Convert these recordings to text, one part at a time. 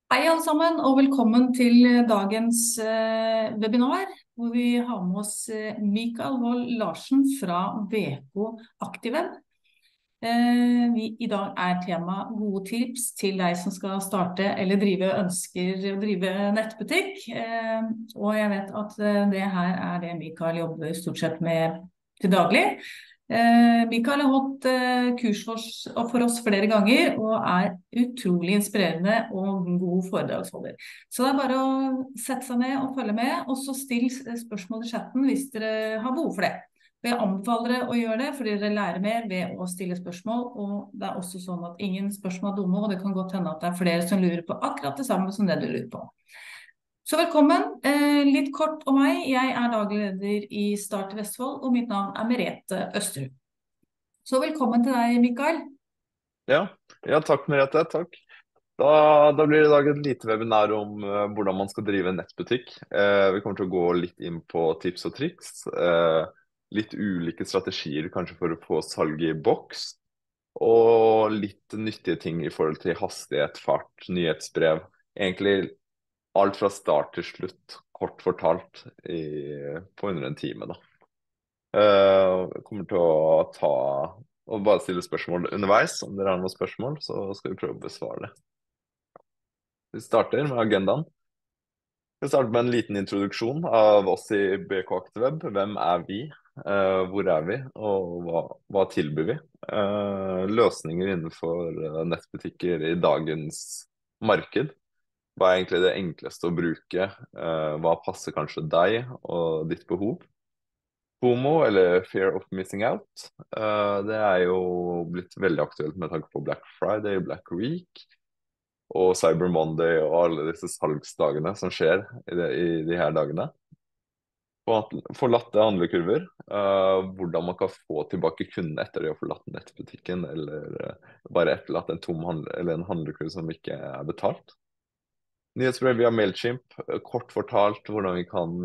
Hei alle sammen, og velkommen til dagens webinar, hvor vi har med oss Mikael Wold Larsen fra VK Aktivem. I dag er tema gode tips til deg som skal starte eller ønsker å drive nettbutikk. Og jeg vet at det her er det Mikael jobber stort sett med til daglig. Mikael har holdt kurs for oss flere ganger og er utrolig inspirerende og god foredragsholder. Så det er bare å sette seg ned og følge med, og så still spørsmål i chatten hvis dere har behov for det. Jeg anbefaler dere å gjøre det, fordi dere lærer mer ved å stille spørsmål, og det er også sånn at ingen spørsmål er dumme, og det kan godt hende at det er flere som lurer på akkurat det samme som det du lurer på. Så velkommen. Litt kort om meg. Jeg er daglig leder i Start Vestfold, og mitt navn er Merete Østerud. Så velkommen til deg, Mikael. Ja, takk Merete, takk. Da blir det i dag et lite webinar om hvordan man skal drive en nettbutikk. Vi kommer til å gå litt inn på tips og triks, litt ulike strategier kanskje for å få salg i boks, og litt nyttige ting i forhold til hastighet, fart, nyhetsbrev. Egentlig alt fra start til slutt, kort fortalt, på under en time da. Jeg kommer til å ta og bare stille spørsmål underveis. Om dere har noen spørsmål, så skal vi prøve å besvare det. Vi starter med agendaen. Vi starter med en liten introduksjon av oss i BK Aktivweb. Hvem er vi? Hvor er vi? Og hva tilbyr vi? Løsninger innenfor nettbutikker i dagens marked. Hva er egentlig det enkleste å bruke? Hva passer kanskje deg og ditt behov? FOMO, eller Fear of Missing Out, det er jo blitt veldig aktuelt med tanke på Black Friday, Black Week og Cyber Monday og alle disse salgsdagene som skjer i de her dagene. Forlatte handlekurver, hvordan man kan få tilbake kundene etter de har forlatt nettbutikken, eller bare etterlatt en tom eller en handlekurv som ikke er betalt. Nyhetsbrev via Mailchimp, kort fortalt hvordan vi kan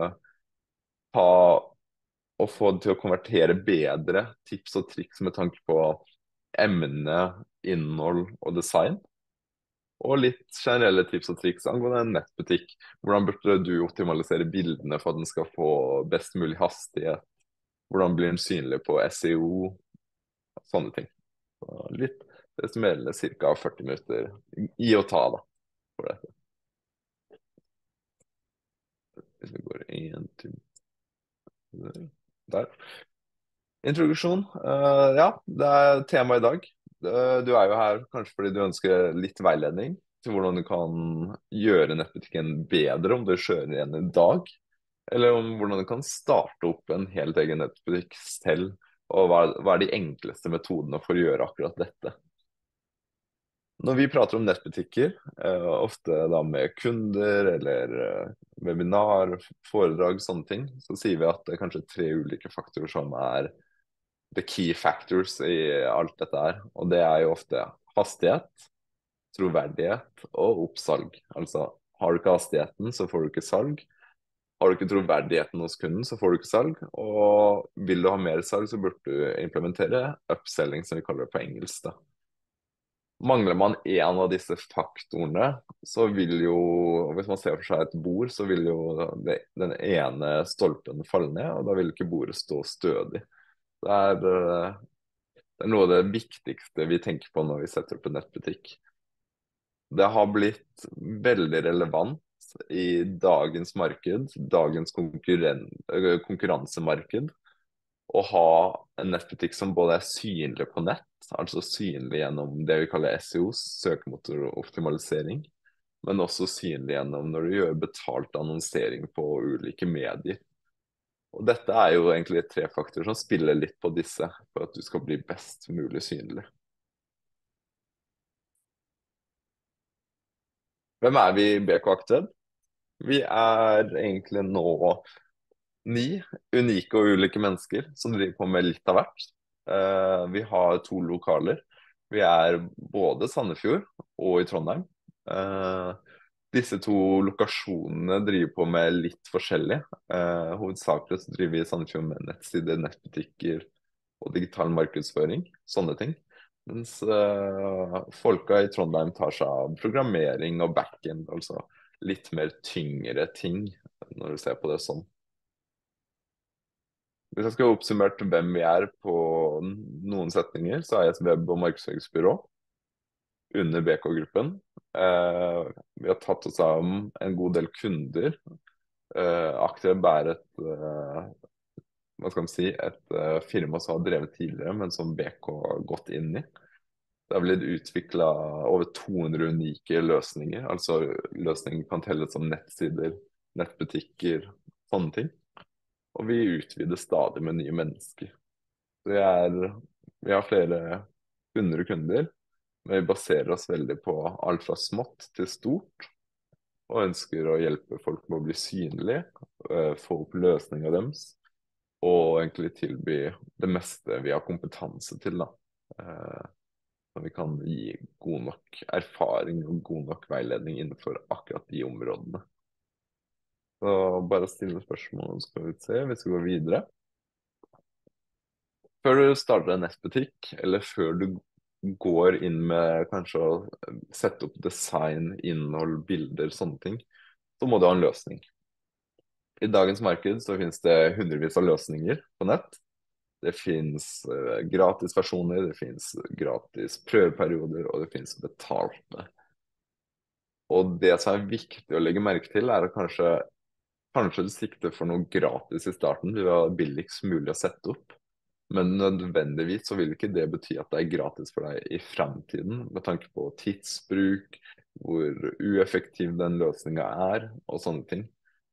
ta og få det til å konvertere bedre, tips og triks med tanke på emne, innhold og design. Og litt generelle tips og triks angående en nettbutikk. Hvordan burde du optimalisere bildene for at den skal få best mulig hastighet? Hvordan blir den synlig på SEO? Sånne ting. Så litt, det som gjelder ca. 40 minutter i å ta da, for dette. Hvis vi går inn til der. Introduksjon. Ja, det er tema i dag. Du er jo her kanskje fordi du ønsker litt veiledning til hvordan du kan gjøre nettbutikken bedre om du kjører en i dag, eller om hvordan du kan starte opp en helt egen nettbutikk selv, og hva er de enkleste metodene for å gjøre akkurat dette. Når vi prater om nettbutikker, ofte da med kunder eller webinar, foredrag, sånne ting, så sier vi at det er kanskje 3 ulike faktorer som er the key factors i alt dette her. Og det er jo ofte hastighet, troverdighet og oppsalg. Altså, har du ikke hastigheten, så får du ikke salg. Har du ikke troverdigheten hos kunden, så får du ikke salg. Og vil du ha mer salg, så burde du implementere upselling, som vi kaller det på engelsk da. Mangler man en av disse faktorene, så vil jo, hvis man ser for seg et bord, så vil jo den ene stolpen falle ned, og da vil ikke bordet stå stødig. Det er noe av det viktigste vi tenker på når vi setter opp en nettbutikk. Det har blitt veldig relevant i dagens marked, dagens konkurransemarked, å ha en nettbutikk som både er synlig på nett, altså synlig gjennom det vi kaller SEO, søkemotoroptimalisering, men også synlig gjennom når du gjør betalt annonsering på ulike medier. Og dette er jo egentlig 3 faktorer som spiller litt på disse, for at du skal bli best mulig synlig. Hvem er vi i BK Aktiv? Vi er egentlig nå 9 unike og ulike mennesker som driver på med litt av hvert. Vi har 2 lokaler. Vi er både Sandefjord og i Trondheim. Disse 2 lokasjonene driver på med litt forskjellig. Hovedsakelig så driver vi i Sandefjord med nettsider, nettbutikker og digital markedsføring, sånne ting. Mens folka i Trondheim tar seg av programmering og backend, altså litt mer tyngre ting, når du ser på det sånn. Hvis jeg skal ha oppsummert hvem vi er på noen setninger, så er jeg et web- og markedsføringsbyrå under BK-gruppen. Vi har tatt oss av en god del kunder. Aktiv bærer hva skal man si, et firma som har drevet tidligere, men som BK har gått inn i. Det har blitt utvikla over 200 unike løsninger. Altså løsninger kan telles som nettsider, nettbutikker, sånne ting. Og vi utvider stadig med nye mennesker. Vi har flere 100 kunder, men vi baserer oss veldig på alt fra smått til stort. Og ønsker å hjelpe folk med å bli synlige, få opp løsninga deres. Og egentlig tilby det meste vi har kompetanse til, da. Så vi kan gi god nok erfaring og god nok veiledning innenfor akkurat de områdene. Så bare stille spørsmål, så skal vi se hvis vi går videre. Før du starter en nettbutikk, eller før du går inn med kanskje å sette opp design, innhold, bilder, sånne ting, så må du ha en løsning. I dagens marked så finnes det hundrevis av løsninger på nett. Det finnes gratisversjoner, det finnes gratis prøveperioder, og det finnes betalte. Og det som er viktig å legge merke til, er at kanskje du sikter for noe gratis i starten. Det vil være billigst mulig å sette opp. Men nødvendigvis så vil ikke det bety at det er gratis for deg i fremtiden, med tanke på tidsbruk, hvor ueffektiv den løsninga er, og sånne ting.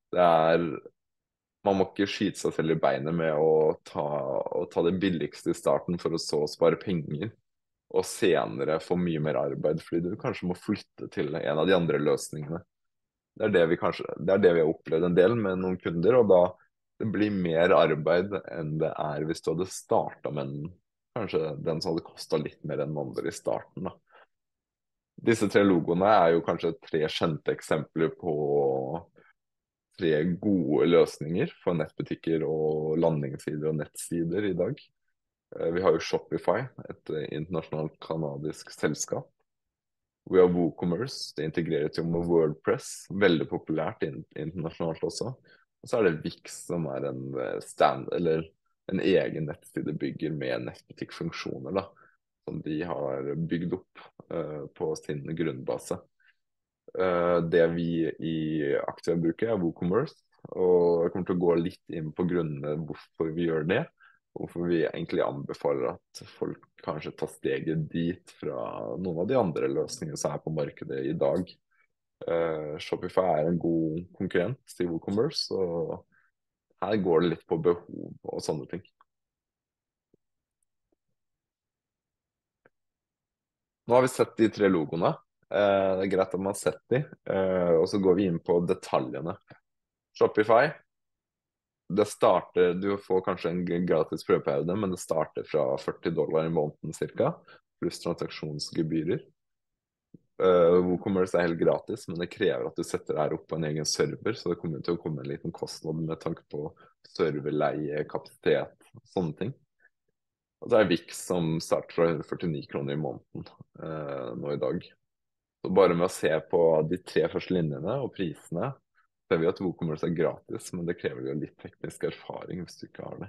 Man må ikke skyte seg selv i beinet med å ta det billigste i starten for å så spare penger, og senere få mye mer arbeid, fordi du kanskje må flytte til en av de andre løsningene. Det er det vi har opplevd en del med noen kunder, og da det blir mer arbeid enn det er hvis du hadde starta med kanskje den som hadde kosta litt mer enn den andre i starten, da. Disse tre logoene er jo kanskje tre kjente eksempler på tre gode løsninger for nettbutikker og landingssider og nettsider i dag. Vi har jo Shopify, et internasjonalt kanadisk selskap. Vi har WooCommerce, det integreres jo med WordPress, veldig populært internasjonalt også. Og så er det Wix, som er en egen nettside med nettbutikkfunksjoner, da, som de har bygd opp på sin grunnbase. Det vi i Aktiv bruker, er WooCommerce, og jeg kommer til å gå litt inn på grunnene hvorfor vi gjør det. Hvorfor vi egentlig anbefaler at folk kanskje tar steget dit fra noen av de andre løsningene som er på markedet i dag. Shopify er en god konkurrent til WooCommerce, og her går det litt på behov og sånne ting. Nå har vi sett de tre logoene. Det er greit at man har sett de, og så går vi inn på detaljene. Shopify. Du får kanskje en gratis prøveperiode, men det starter fra $40 i måneden cirka, pluss transaksjonsgebyrer. WooCommerce er helt gratis, men det krever at du setter det her opp på en egen server, så det kommer til å komme en liten kostnad med tanke på serverleie, kapasitet, sånne ting. Og det er Wix som starter fra 149 kroner i måneden nå i dag. Så bare med å se på de tre første linjene og prisene, ser vi at WooCommerce er gratis, men det krever jo litt teknisk erfaring hvis du ikke har det.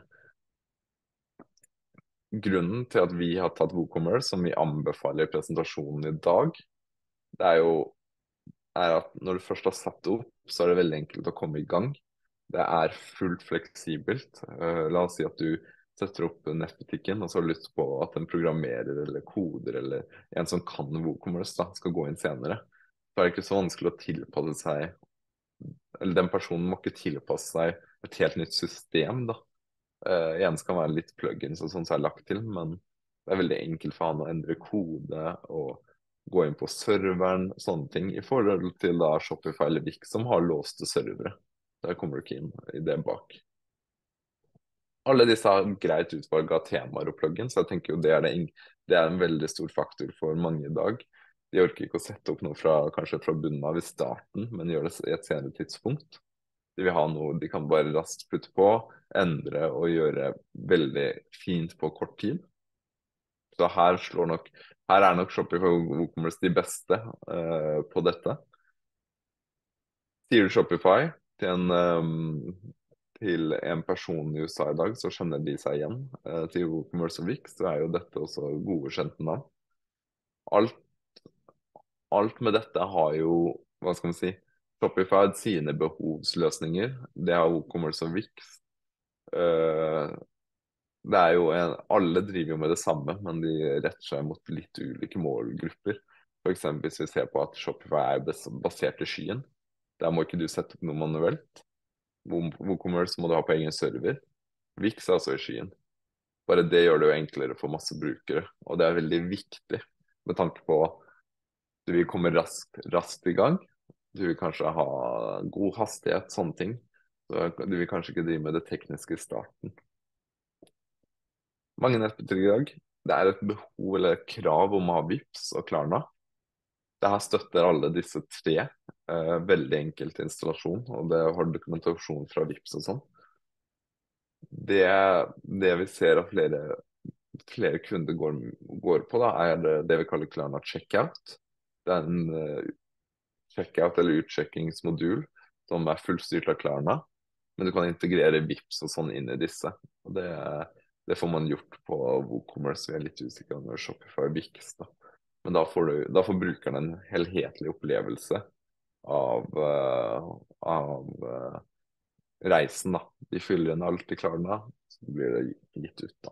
Grunnen til at vi har tatt WooCommerce, som vi anbefaler i presentasjonen i dag, det er at når du først har satt det opp, så er det veldig enkelt å komme i gang. Det er fullt fleksibelt. La oss si at du setter opp nettbutikken, og så har du lyst på at en programmerer eller koder eller en som kan WooCommerce da, skal gå inn senere. Så er det ikke så vanskelig å tilpasse seg, eller den personen må ikke tilpasse seg et helt nytt system da. En skal være litt plugins og sånn som er lagt til, men det er veldig enkelt for han å endre kode og gå inn på serveren, sånne ting, i forhold til da Shopify eller Wix som har låste servere. Der kommer du ikke inn i det bak. Alle disse har greit utvalg av temaer og plugins, så jeg tenker jo det er en veldig stor faktor for mange i dag. De orker ikke å sette opp noe kanskje fra bunnen av i starten, men gjør det i et senere tidspunkt. De vil ha noe de kan bare raskt putte på, endre og gjøre veldig fint på kort tid. Så her er nok Shopify og WooCommerce de beste på dette. Sier du Shopify til en person i USA i dag, så skjønner de seg igjen. Til WooCommerce og Wix så er jo dette også gode, kjente navn. Alt, alt med dette har jo, hva skal man si, Shopify har sine behovsløsninger. Det har WooCommerce og Wix. Eh, Det er jo alle driver jo med det samme, men de retter seg mot litt ulike målgrupper. For eksempel hvis vi ser på at Shopify er basert i skyen. Der må ikke du sette opp noe manuelt. WooCommerce må du ha på egen server. Wix er altså i skyen. Bare det gjør det jo enklere for masse brukere. Og det er veldig viktig med tanke på at du vil komme raskt i gang. Du vil kanskje ha god hastighet, sånne ting. Så du vil kanskje ikke drive med det tekniske i starten. Mange nettbutikker i dag, det er et behov eller et krav om å ha Vipps og Klarna. Det her støtter alle disse tre. Veldig enkelt installasjon, og det har dokumentasjon fra Vipps og sånn. Det vi ser at flere kunder går på, da, er det vi kaller Klarna checkout. Det er en checkout eller utsjekkingsmodul som er fullstyrt av Klarna, men du kan integrere Vipps og sånn inn i disse. Og det får man gjort på WooCommerce. Vi er litt usikre på Shopify og Wix, da. Men da får brukeren en helhetlig opplevelse av reisen, da. De fyller inn alt i Klarna, så blir det gitt ut, da.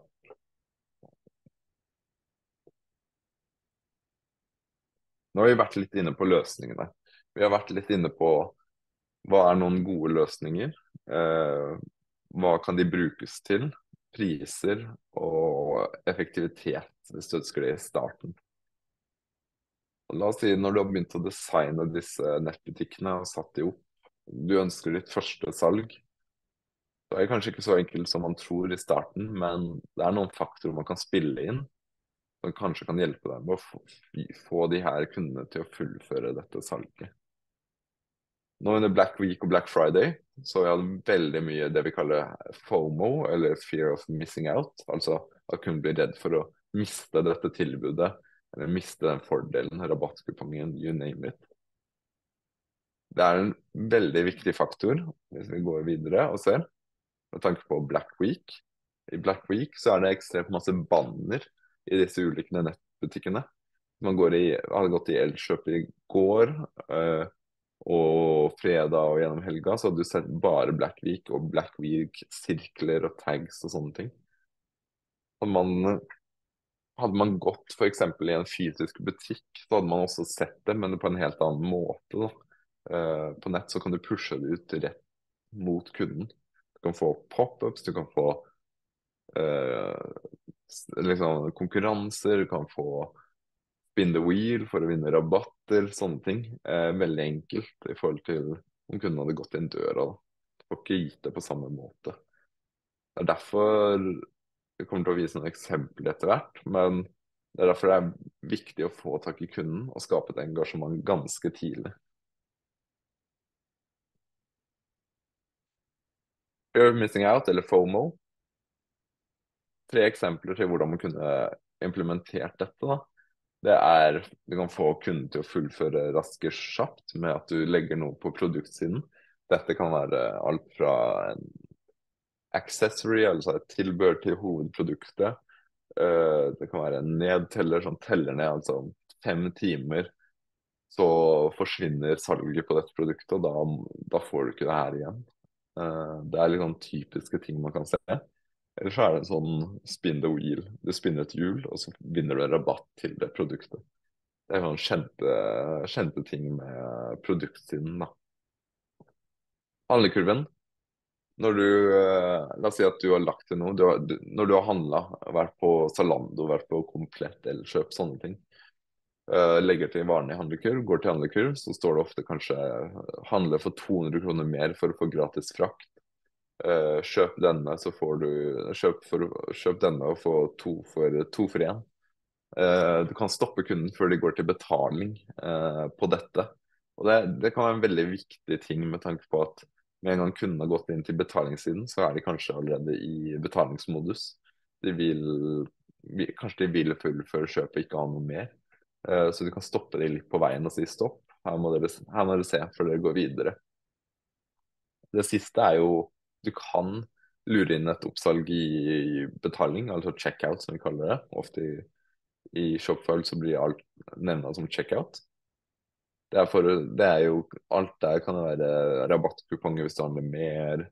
Nå har vi vært litt inne på løsningene. Vi har vært litt inne på hva er noen gode løsninger. Hva kan de brukes til? Priser og effektivitet, hvis du ønsker det i starten. La oss si når du har begynt å designe disse nettbutikkene og satt de opp, du ønsker ditt første salg. Det er kanskje ikke så enkelt som man tror i starten, men det er noen faktorer man kan spille inn som kanskje kan hjelpe deg med å få de her kundene til å fullføre dette salget. Nå under Black Week og Black Friday så har vi veldig mye det vi kaller FOMO, eller Fear of Missing Out. Altså at kunden blir redd for å miste dette tilbudet, eller miste den fordelen, rabattkupongen, you name it. Det er en veldig viktig faktor hvis vi går videre og ser, med tanke på Black Week. I Black Week så er det ekstremt masse banner i disse ulike nettbutikkene. Hadde gått i Elkjøp i går, og fredag og gjennom helga, så hadde du sett bare Black Week og Black Week-sirkler og tags og sånne ting. Hadde man gått for eksempel i en fysisk butikk, så hadde man også sett det, men på en helt annen måte, da. På nett så kan du pushe det ut rett mot kunden. Du kan få pop-ups, du kan få liksom konkurranser, du kan få spin the wheel for å vinne rabatter, sånne ting. Veldig enkelt i forhold til om kunden hadde gått inn døra. Du får ikke gitt det på samme måte. Det er derfor vi kommer til å vise noen eksempler etter hvert, men det er derfor det er viktig å få tak i kunden og skape et engasjement ganske tidlig. Fear of missing out, eller FOMO. 3 eksempler til hvordan man kunne implementert dette, da. Du kan få kunden til å fullføre raske kjapt med at du legger noe på produktsiden. Dette kan være alt fra en accessory, altså et tilbehør til hovedproduktet. Det kan være en nedteller som teller ned, altså om 5 timer så forsvinner salget på dette produktet, og da får du ikke det her igjen. Det er litt sånn typiske ting man kan se. Eller så er det en sånn spin the wheel. Du spinner et hjul, og så vinner du en rabatt til det produktet. Det er sånn kjente ting med produktsiden, da. Handlekurven. La oss si at du har lagt til noe. Når du har handlet, vært på Zalando, vært på Komplett eller kjøpt sånne ting. Legger til varen i handlekurv, går til handlekurv, så står det ofte kanskje handle for 200 kroner mer for å få gratis frakt. Kjøp denne, så får du kjøp denne og få to for én. Du kan stoppe kunden før de går til betaling på dette. Og det kan være en veldig viktig ting med tanke på at med en gang kunden har gått inn til betalingssiden, så er de kanskje allerede i betalingsmodus. De vil kanskje de vil fullføre kjøpet, ikke ha noe mer. Så du kan stoppe de litt på veien og si stopp. Her må dere se før dere går videre. Det siste er jo du kan lure inn et oppsalg i betaling, altså checkout som vi kaller det. Ofte i Shopfile så blir alt nevnt som checkout. Det er jo alt der kan det være rabattkuponger hvis du handler mer,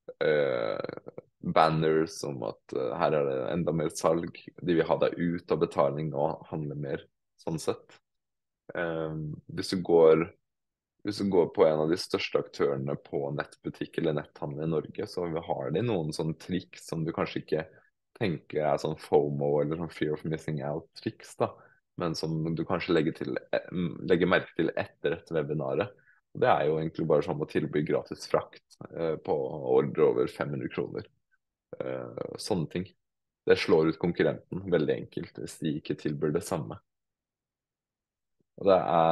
banners om at her er det enda mer salg. De vil ha deg ut av betaling og handle mer, sånn sett. Eh, hvis du går Hvis du går på en av de største aktørene på nettbutikk eller netthandel i Norge, så har de noen sånne triks som du kanskje ikke tenker er sånn FOMO eller sånn fear of missing out-triks, da, men som du kanskje legger merke til etter dette webinaret. Og det er jo egentlig bare sånn å tilby gratis frakt på ordre over 500 kroner. Sånne ting. Det slår ut konkurrenten veldig enkelt hvis de ikke tilbyr det samme. Og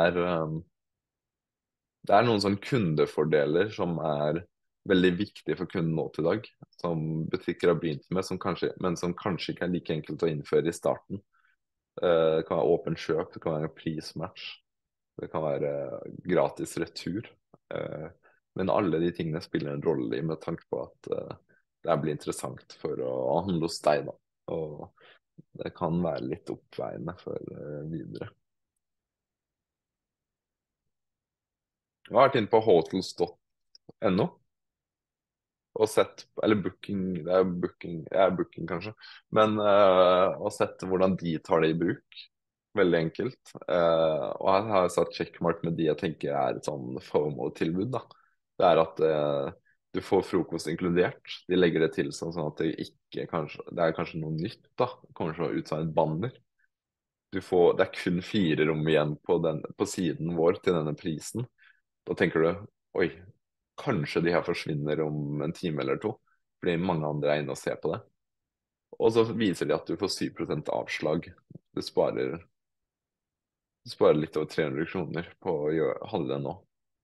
det er noen sånne kundefordeler som er veldig viktige for kunden nå til dag, som butikker har begynt med, men som kanskje ikke er like enkelt å innføre i starten. Det kan være åpen kjøp, det kan være prismatch, det kan være gratis retur. Men alle de tingene spiller en rolle i med tanke på at det blir interessant for å handle hos deg, da. Og det kan være litt oppveiende for videre. Jeg har vært inne på hotels.no og sett, eller Booking, det er Booking, Booking kanskje, men og sett hvordan de tar det i bruk. Veldig enkelt. Og her har jeg satt checkmark med de jeg tenker er et sånn FOMO-tilbud, da. Det er at du får frokost inkludert. De legger det til sånn at det ikke kanskje, det er kanskje noe nytt, da. Det kommer til å ut som et banner. Det er kun 4 rom igjen på siden vår til denne prisen. Da tenker du, oi, kanskje de her forsvinner om en time eller to, fordi mange andre er inne og ser på det. Og så viser de at du får 7% avslag. Du sparer litt over 300 kroner på å handle nå.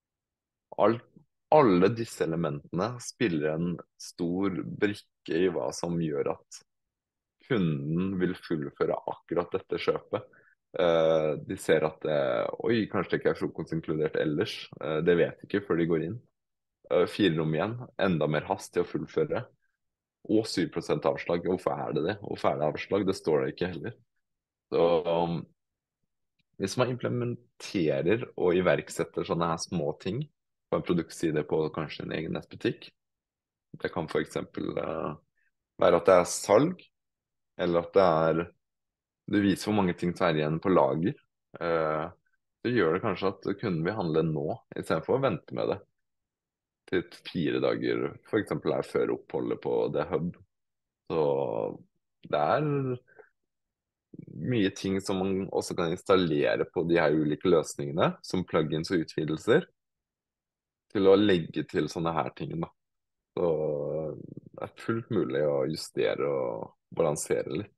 Alle disse elementene spiller en stor brikke i hva som gjør at kunden vil fullføre akkurat dette kjøpet. De ser at oi, kanskje det ikke er frokost inkludert ellers. Det vet de ikke før de går inn. 4 rom igjen, enda mer hast til å fullføre. Og 7% avslag. Hvorfor er det det? Hvorfor er det avslag? Det står det ikke heller. Så hvis man implementerer og iverksetter sånne her små ting på en produktside på kanskje en egen nettbutikk, det kan f.eks. Være at det er salg, eller at du viser hvor mange ting som er igjen på lager. Så gjør det kanskje at kunden vil handle nå, istedenfor å vente med det til 4 dager, f.eks. er før oppholdet på The Hub. Så det er mye ting som man også kan installere på de her ulike løsningene, som plugins og utvidelser, til å legge til sånne her ting, da. Så det er fullt mulig å justere og balansere litt.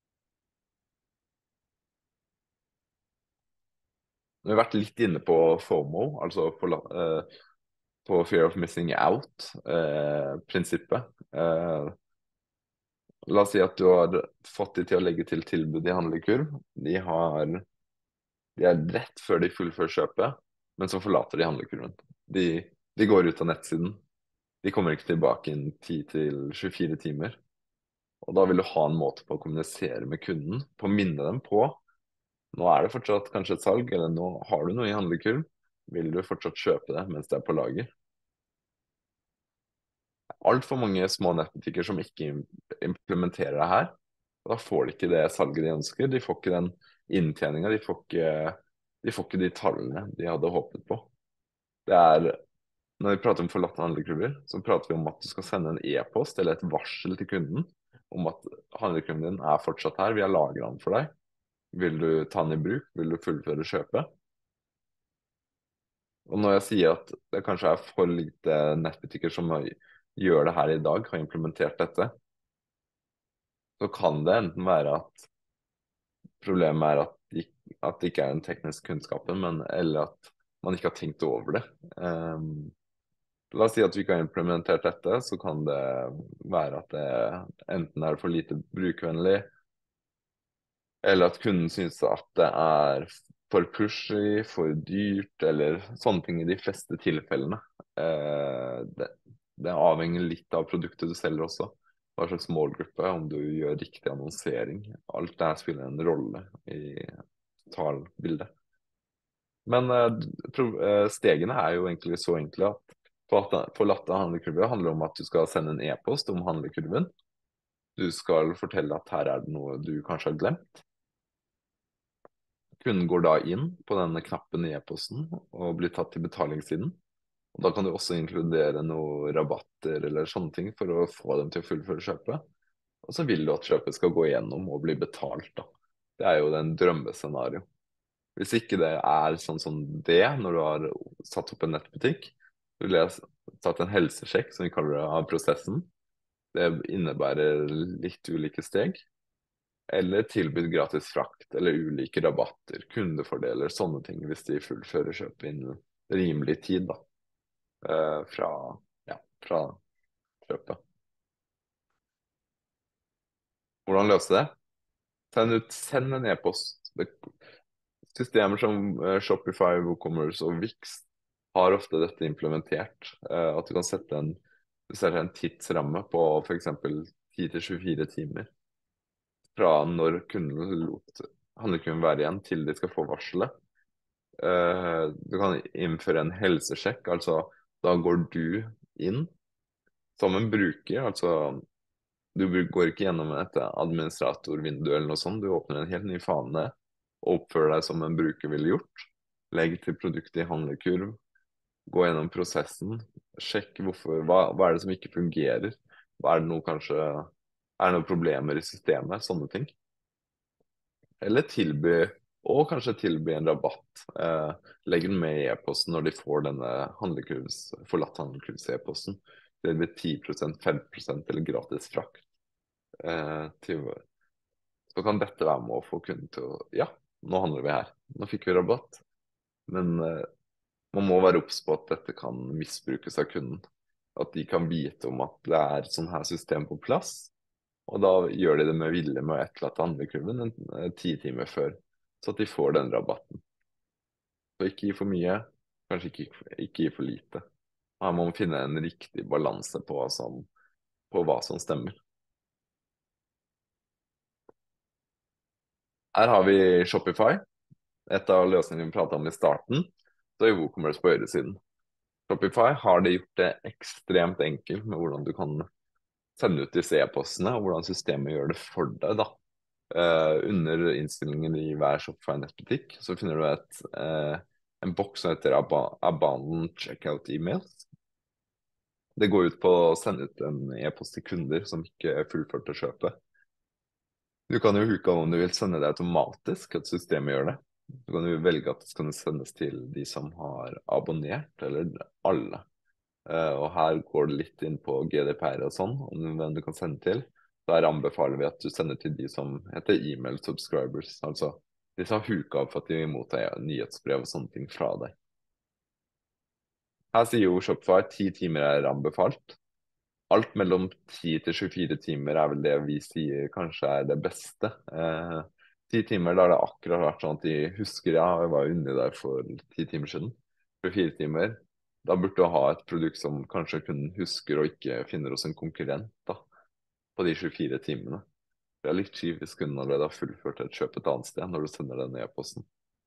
Vi har vært litt inne på FOMO, altså på fear of missing out-prinsippet. La oss si at du har fått de til å legge til tilbud i handlekurv. De er rett før de fullfører kjøpet, men så forlater de handlekurven. De går ut av nettsiden. De kommer ikke tilbake innen 10-24 timer. Og da vil du ha en måte på å kommunisere med kunden, på å minne dem på nå er det fortsatt kanskje et salg, eller nå har du noe i handlekurv. Vil du fortsatt kjøpe det mens det er på lager? Altfor mange små nettbutikker som ikke implementerer det her. Da får de ikke det salget de ønsker. De får ikke den inntjeninga. De får ikke de tallene de hadde håpet på. Når vi prater om forlatte handlekurver, så prater vi om at du skal sende en e-post eller et varsel til kunden om at handlekurven din er fortsatt her. Vi har lagret den for deg. Vil du ta den i bruk? Vil du fullføre kjøpet? Og når jeg sier at det kanskje er for lite nettbutikker som gjør det her i dag, har implementert dette, så kan det enten være at problemet er at det ikke er den tekniske kunnskapen, eller at man ikke har tenkt over det. La oss si at vi ikke har implementert dette, så kan det være at det enten er for lite brukervennlig, eller at kunden synes at det er for pushy, for dyrt, eller sånne ting i de fleste tilfellene. Det avhenger litt av produktet du selger også. Hva slags målgruppe, om du gjør riktig annonsering. Alt det her spiller en rolle i totalbildet. Men stegene er jo egentlig så enkle at forlatte handlekurve handler om at du skal sende en e-post om handlekurven. Du skal fortelle at her er det noe du kanskje har glemt. Kunden går da inn på denne knappen i e-posten og blir tatt til betalingssiden. Og da kan du også inkludere noen rabatter eller sånne ting for å få dem til å fullføre kjøpet. Og så vil du at kjøpet skal gå gjennom og bli betalt, da. Det er jo den drømmescenario. Hvis ikke det er sånn som det, når du har satt opp en nettbutikk, så ville jeg tatt en helsesjekk, som vi kaller det, av prosessen. Det innebærer litt ulike steg. Eller tilbyr gratis frakt, eller ulike rabatter, kundefordeler, sånne ting, hvis de fullfører kjøpet innen rimelig tid, da. Fra, ja, fra kjøpet. Hvordan løse det? Send en e-post. Systemer som Shopify, WooCommerce og Wix har ofte dette implementert. At du kan sette en tidsramme på f.eks. 10 til 24 timer fra når kunden lot handlekunden være igjen til de skal få varselet. Du kan innføre en helsesjekk, altså da går du inn som en bruker, altså du går ikke gjennom et administratorvindu eller noe sånt, du åpner en helt ny fane og oppfører deg som en bruker ville gjort. Legg til produktet i handlekurv, gå gjennom prosessen, sjekk hva er det som ikke fungerer, er det noen problemer i systemet, sånne ting. Eller kanskje tilby en rabatt. Legg den med i e-posten når de får denne forlatt handlekurvs-e-posten. Det blir 10%, 5% eller gratis frakt. Så kan dette være med å få kunden til å ja, nå handler vi her. Nå fikk vi rabatt. Men man må være obs på at dette kan misbrukes av kunden. At de kan vite om at det er sånn her system på plass. Og da gjør de det med vilje med å etterlate handlekurven 10 timer før, så at de får den rabatten. Så ikke gi for mye, kanskje ikke gi for lite. Her må man finne en riktig balanse på hva som stemmer. Her har vi Shopify, et av løsningene vi pratet om i starten, så er WooCommerce på høyresiden. Shopify har det gjort det ekstremt enkelt med hvordan du kan sende ut disse e-postene, og hvordan systemet gjør det for deg, da. Under innstillingen i hver Shopify-nettbutikk så finner du en boks som heter Abandon Checkout Emails. Det går ut på å sende ut en e-post til kunder som ikke fullførte kjøpet. Du kan jo huke av om du vil sende det automatisk, at systemet gjør det. Du kan jo velge at det skal sendes til de som har abonnert, eller alle. Og her går det litt inn på GDPR og sånn, om hvem du kan sende til. Der anbefaler vi at du sender til de som heter email subscribers, altså de som har huka opp for at de vil motta nyhetsbrev og sånne ting fra deg. Her sier jo Shopify 10 timer er anbefalt. Alt mellom 10 til 24 timer er vel det vi sier kanskje er det beste. 10 timer, da har det akkurat vært sånn at de husker, ja, jeg var inni der for 10 timer siden. 24 timer, da burde du ha et produkt som kanskje kun husker og ikke finner hos en konkurrent da, på de 24 timene. Det er litt kjipt hvis kunden allerede har fullført et kjøp et annet sted når du sender den e-posten.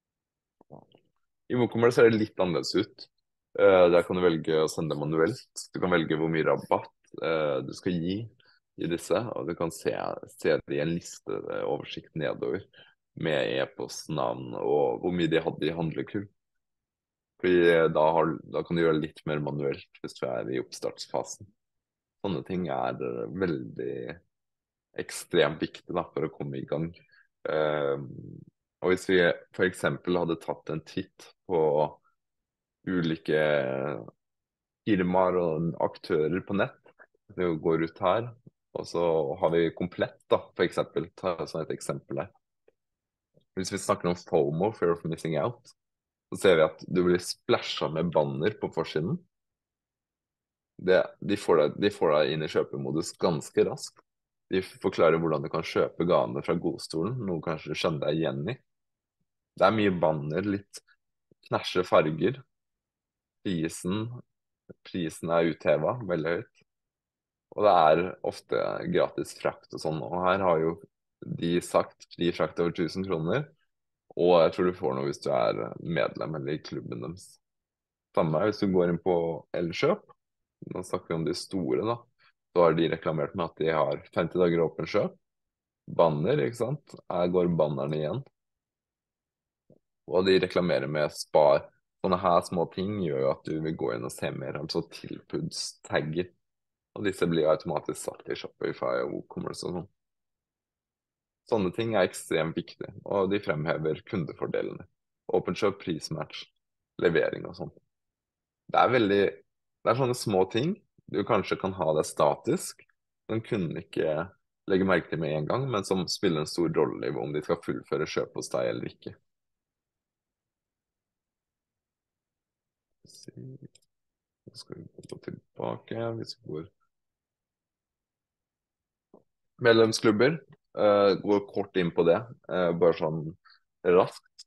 I WooCommerce ser det litt annerledes ut. Der kan du velge å sende manuelt. Du kan velge hvor mye rabatt du skal gi i disse, og du kan se det i en liste, oversikt nedover med e-postnavn og hvor mye de hadde i handlekurv. Fordi da kan du gjøre det litt mer manuelt hvis du er i oppstartsfasen. Sånne ting er veldig ekstremt viktig da, for å komme i gang. Og hvis vi for eksempel hadde tatt en titt på ulike firmaer og aktører på nett, vi går ut her, og så har vi Komplett da, for eksempel, ta sånn et eksempel her. Hvis vi snakker om FOMO, Fear of Missing Out, så ser vi at du blir splashet med banner på forsiden. De får deg inn i kjøpemodus ganske raskt. De forklarer hvordan du kan kjøpe gavene fra godstolen, noe kanskje du skjønner deg igjen i. Det er mye banner, litt knæsje farger. Prisen, prisen er utheva veldig høyt. Og det er ofte gratis frakt og sånn. Og her har jo de sagt fri frakt over 1000 kroner. Og jeg tror du får noe hvis du er medlem eller i klubben deres. Samme hvis du går inn på Elkjøp. Nå snakker vi om de store, da. Så har de reklamert med at de har 50 dager åpen kjøp. Banner, ikke sant? Her går bannerne igjen. Og de reklamerer med spar. Sånne her små ting gjør jo at du vil gå inn og se mer, altså tilbudstagger. Og disse blir automatisk satt i Shopify og WooCommerce og sånn. Sånne ting er ekstremt viktig, og de fremhever kundefordelene. OpenShop, prismatch, levering og sånn. Det er sånne små ting. Du kanskje kan ha det statisk, som kunden ikke legger merke til med en gang, men som spiller en stor rolle i om de skal fullføre kjøpet hos deg eller ikke. Nå skal vi gå tilbake, hvis vi går medlemsklubber. Går kort inn på det, bare sånn raskt.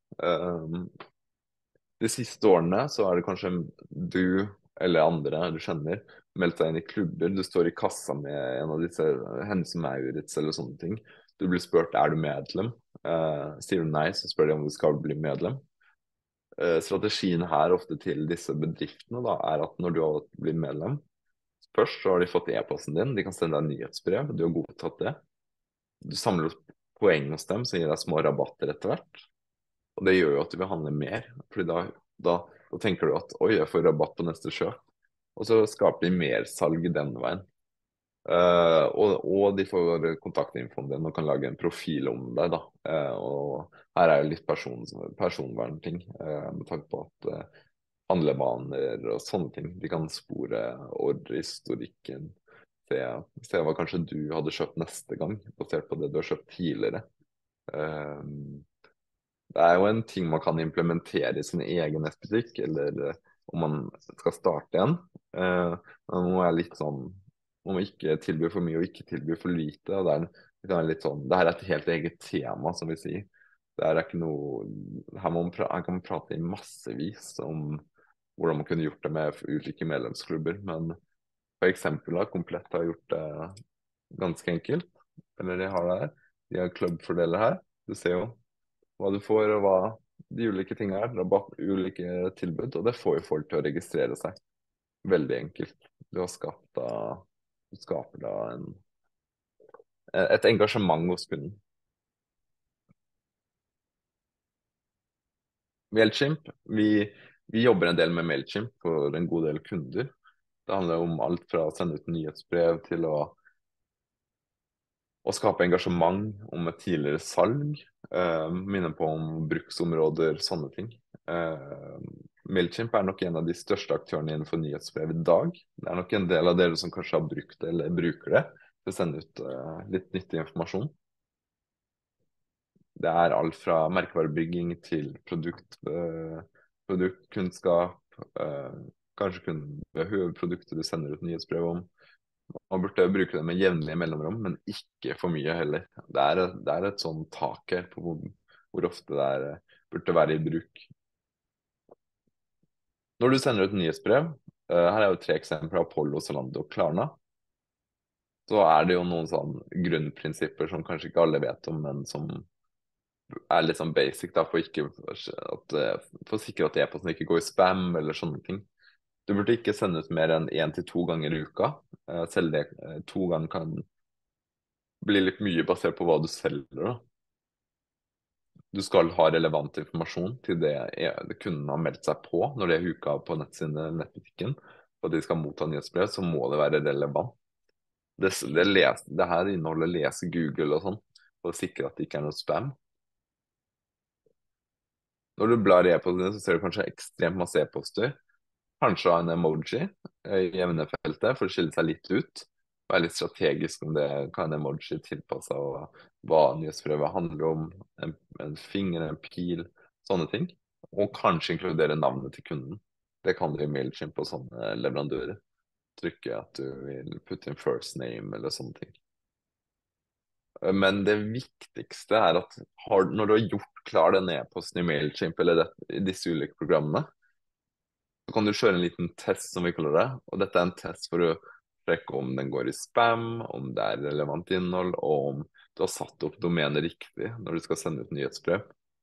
De siste årene så er det kanskje du eller andre du kjenner meldt deg inn i klubber. Du står i kassa med en av disse Hennes& Mauritz eller sånne ting. Du blir spurt er du medlem. Sier du nei, så spør de om du skal bli medlem. Strategien her ofte til disse bedriftene da, er at når du har blitt medlem, først så har de fått e-posten din, de kan sende deg nyhetsbrev, du har godtatt det. Du samler opp poeng hos dem som gir deg små rabatter etter hvert. Og det gjør jo at du vil handle mer, fordi da tenker du at oi, jeg får rabatt på neste kjøp. Og så skaper de mer salg den veien. Og de får kontaktinfoen din og kan lage en profil om deg, da. Og her er jo litt personvernting, med tanke på at handlevaner og sånne ting. De kan spore ordrehistorikken. Se hva kanskje du hadde kjøpt neste gang, basert på det du har kjøpt tidligere. Det er jo en ting man kan implementere i sin egen nettbutikk, eller om man skal starte en. Man må være litt sånn, man må ikke tilby for mye og ikke tilby for lite. Og det er litt sånn, det her er et helt eget tema, som vi sier. Det er ikke noe, her kan man prate i massevis om hvordan man kunne gjort det med ulike medlemsklubber, men for eksempel da, Komplett har gjort det ganske enkelt. Eller de har det her. De har klubbfordeler her. Du ser jo hva du får og hva de ulike tingene er. Rabatt, ulike tilbud. Og det får jo folk til å registrere seg. Veldig enkelt. Du skaper da et engasjement hos kunden. Mailchimp. Vi jobber en del med Mailchimp for en god del kunder. Det handler om alt fra å sende ut nyhetsbrev til å skape engasjement om et tidligere salg. Minne på om bruksområder, sånne ting. Mailchimp er nok en av de største aktørene innenfor nyhetsbrev i dag. Det er nok en del av dere som kanskje har brukt det eller bruker det til å sende ut litt nyttig informasjon. Det er alt fra merkevarebygging til produktkunnskap. Kanskje kun behøve produkter du sender ut nyhetsbrev om. Man burde bruke det med jevnlige mellomrom, men ikke for mye heller. Det er et sånn tak her på hvor ofte det burde være i bruk. Når du sender ut nyhetsbrev, her er jo 3 eksempler: Apollo, Zalando og Klarna. Så er det jo noen sånn grunnprinsipper som kanskje ikke alle vet om, men som er litt sånn basic da, for å sikre at e-posten ikke går i spam eller sånne ting. Du burde ikke sende ut mer enn 1 til 2 ganger i uka. Selv det 2 ganger kan bli litt mye basert på hva du selger, da. Du skal ha relevant informasjon til det kunden har meldt seg på når de er hooka på nettbutikken. For at de skal motta nyhetsbrev, så må det være relevant. Det her inneholder lese Google og sånn, for å sikre at det ikke er noe spam. Når du blar i e-postene, så ser du kanskje ekstremt masse e-poster. Kanskje ha en emoji i emnefeltet for å skille seg litt ut. Være litt strategisk om det kan en emoji tilpasse og hva nyhetsbrevet handler om. En finger, en pil, sånne ting. Og kanskje inkludere navnet til kunden. Det kan du i Mailchimp på sånne leverandører. Trykke at du vil putte inn first name eller sånne ting. Men det viktigste er at når du har gjort klar den e-posten i Mailchimp eller i disse ulike programmene, så kan du kjøre en liten test, som vi kaller det. Og dette er en test for å sjekke om den går i spam, om det er relevant innhold, og om du har satt opp domenet riktig når du skal sende ut nyhetsbrev.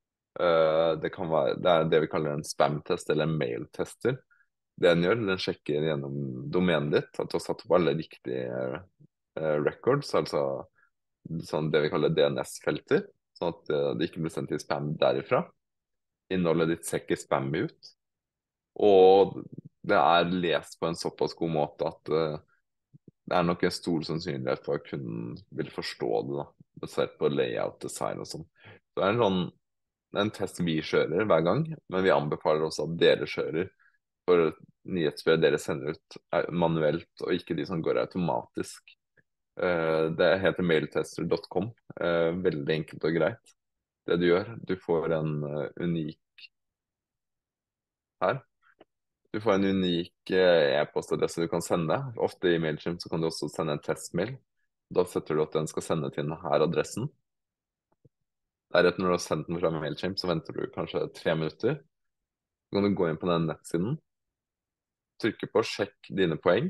Det er det vi kaller en spam-test eller en mail-tester. Det den gjør, den sjekker gjennom domenet ditt, at du har satt opp alle riktige records, altså sånn det vi kaller DNS-felter, sånn at det ikke blir sendt i spam derifra. Innholdet ditt ser ikke spam ut. Og det er lest på en såpass god måte at det er nok en stor sannsynlighet for at kunden vil forstå det, da, basert på layout, design og sånn. Så det er en test vi kjører hver gang, men vi anbefaler også at dere kjører for nyhetsbrev dere sender ut manuelt, og ikke de som går automatisk. Det heter mailtester.com. Veldig enkelt og greit. Det du gjør, du får en unik her. Du får en unik e-postadresse du kan sende. Ofte i Mailchimp så kan du også sende en testmail. Da setter du at den skal sende til denne adressen. Deretter når du har sendt den fra Mailchimp, så venter du kanskje 3 minutter. Så kan du gå inn på den nettsiden, trykke på sjekk dine poeng,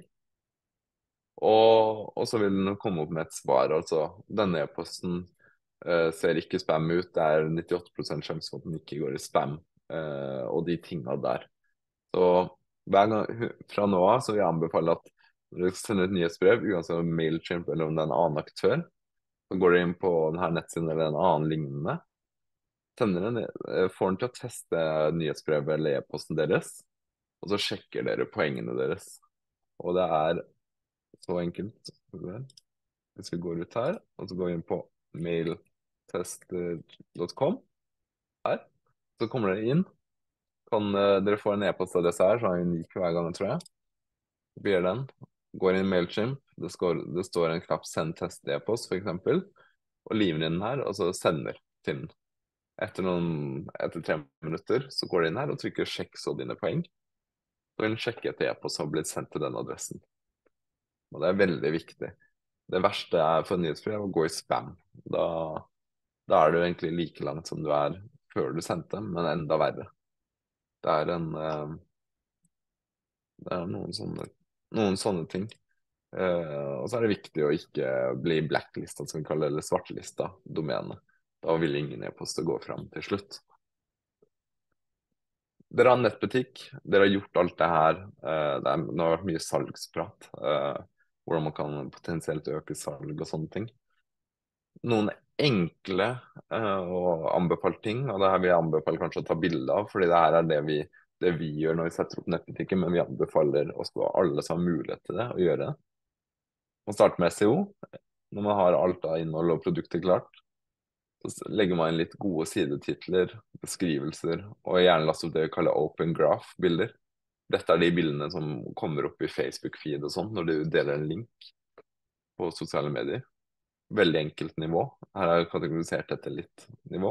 og så vil den komme opp med et svar. Altså, denne e-posten ser ikke spam ut. Det er 98% sjanse for at den ikke går i spam, og de tingene der. Så hver gang fra nå av så vil jeg anbefale at når du sender et nyhetsbrev, uansett om Mailchimp eller om det er en annen aktør, så går du inn på denne nettsiden eller en annen lignende, får den til å teste nyhetsbrevet eller e-posten deres, og så sjekker dere poengene deres. Og det er så enkelt. Hvis vi går ut her, og så går vi inn på mailtester.com her, så kommer dere inn. Dere får en e-postadresse her, så er den unik hver gang, tror jeg. Kopier den, går inn i Mailchimp, det står en knapp 'send test e-post', for eksempel, og limer inn her, og så sender til den. Etter 3 minutter så går du inn her og trykker 'sjekk så dine poeng'. Så vil den sjekke et e-post som har blitt sendt til den adressen. Og det er veldig viktig. Det verste er for nyhetsbrev å gå i spam. Da er du egentlig like langt som du er før du sendte, men enda verre. Det er noen sånne ting. Og så er det viktig å ikke bli blacklista, som vi kaller det, eller svartelista domenet. Da vil ingen e-poster gå fram til slutt. Dere har en nettbutikk, dere har gjort alt det her. Det har vært mye salgsprat. Hvordan man kan potensielt øke salg og sånne ting. Noen enkle og anbefalt ting, og det her vil jeg anbefale kanskje å ta bilde av, fordi det her er det vi gjør når vi setter opp nettbutikken, men vi anbefaler også alle som har mulighet til det, å gjøre det. Man starter med SEO, når man har alt av innhold og produkter klart. Så legger man inn litt gode sidetitler, beskrivelser, og gjerne laste opp det vi kaller open graph-bilder. Dette er de bildene som kommer opp i Facebook-feed og sånn, når du deler en link på sosiale medier. Veldig enkelt nivå. Her er det kategorisert etter litt nivå.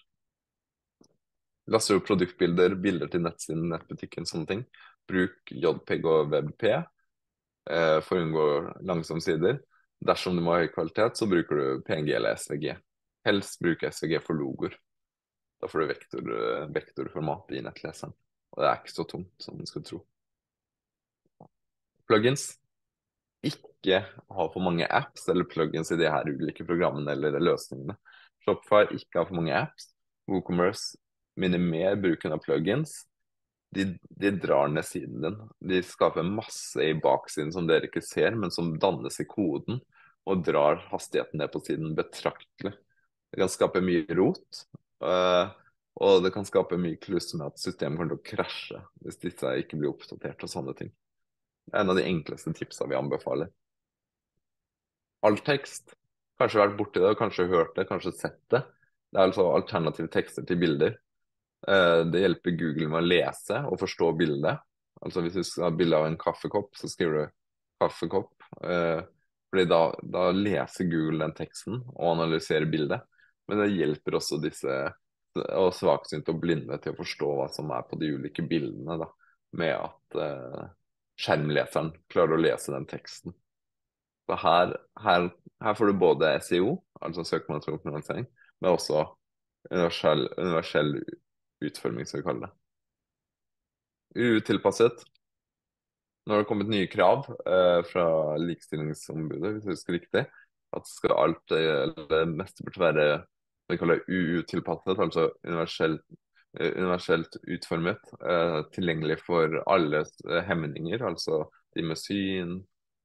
Laster opp produktbilder, bilder til nettsiden, nettbutikken, sånne ting. Bruk JPEG og WebP for å unngå langsomme sider. Dersom du må ha høy kvalitet, så bruker du PNG eller SVG. Helst bruke SVG for logoer. Da får du vektorformat i nettleseren. Og det er ikke så tungt som man skulle tro. Plugins. Ikke ha for mange apps eller plugins i de her ulike programmene eller løsningene. Shopify ikke ha for mange apps. WooCommerce minimer bruken av plugins. De drar ned siden din. De skaper masse i baksiden som dere ikke ser, men som dannes i koden, og drar hastigheten ned på siden betraktelig. Det kan skape mye rot, og det kan skape mye kluss med at systemet kommer til å krasje hvis disse ikke blir oppdatert og sånne ting. Det er en av de enkleste tipsa vi anbefaler. Alttekst. Kanskje vært borti det, kanskje hørt det, kanskje sett det. Det er altså alternative tekster til bilder. Det hjelper Google med å lese og forstå bildet. Altså hvis du skal ha bilde av en kaffekopp, så skriver du 'kaffekopp'. Fordi da leser Google den teksten og analyserer bildet. Men det hjelper også disse svaksynte og blinde til å forstå hva som er på de ulike bildene, da, med at skjermleseren klarer å lese den teksten. Så her får du både SEO, altså søkemotoroptimalisering, men også universell utforming, som vi kaller det. Utilpasset. Nå har det kommet nye krav fra Likestillingsombudet, hvis jeg husker riktig. At skal alt, eller det meste burde være det vi kaller UU-tilpasset, altså universelt utformet. Tilgjengelig for alle hemninger, altså de med syn,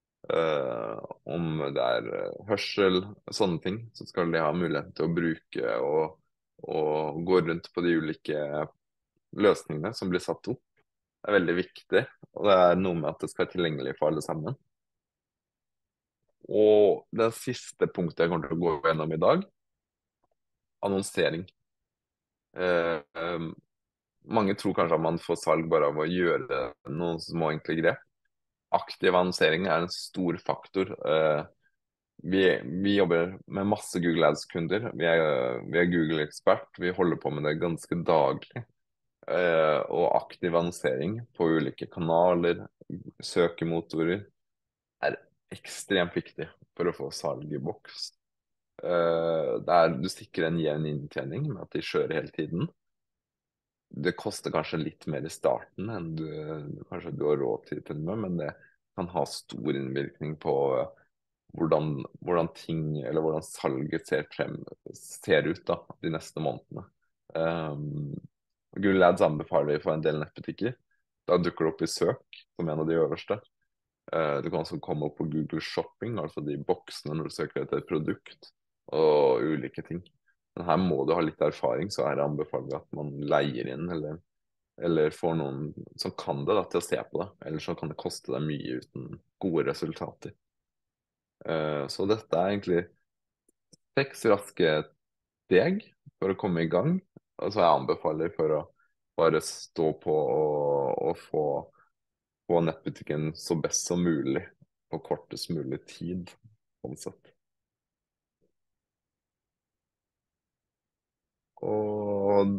om det er hørsel, sånne ting. Så skal de ha muligheten til å bruke og gå rundt på de ulike løsningene som blir satt opp. Det er veldig viktig, og det er noe med at det skal være tilgjengelig for alle sammen. Og det siste punktet jeg kommer til å gå gjennom i dag, annonsering. Eh, Mange tror kanskje at man får salg bare av å gjøre noen små enkle grep. Aktiv annonsering er en stor faktor. Vi jobber med masse Google Ads-kunder. Vi er Google-ekspert. Vi holder på med det ganske daglig. Og aktiv annonsering på ulike kanaler, søkemotorer, er ekstremt viktig for å få salg i boks. Du sikrer en jevn inntjening med at de kjører hele tiden. Det koster kanskje litt mer i starten enn kanskje du har råd til med, men det kan ha stor innvirkning på hvordan ting, eller hvordan salget ser ut da, de neste månedene. Google Ads anbefaler vi for en del nettbutikker. Da dukker det opp i søk som en av de øverste. Du kan også komme opp på Google Shopping, altså de boksene når du søker etter et produkt og ulike ting. Men her må du ha litt erfaring, så her anbefaler vi at man leier inn eller får noen som kan det da, til å se på det. Ellers så kan det koste deg mye uten gode resultater. Så dette er egentlig 6 raske steg for å komme i gang. Altså jeg anbefaler for å bare stå på og få nettbutikken så best som mulig på kortest mulig tid. Sånn sett. Og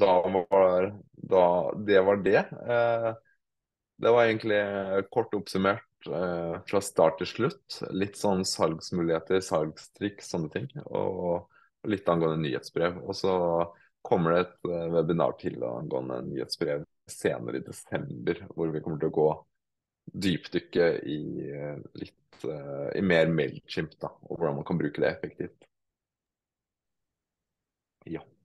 det var det. Det var egentlig kort oppsummert fra start til slutt. Litt sånn salgsmuligheter, salgstriks, sånne ting. Og litt angående nyhetsbrev. Og så kommer det et webinar til angående nyhetsbrev senere i desember, hvor vi kommer til å gå dypdykke i mer Mailchimp, da, og hvordan man kan bruke det effektivt. Ja.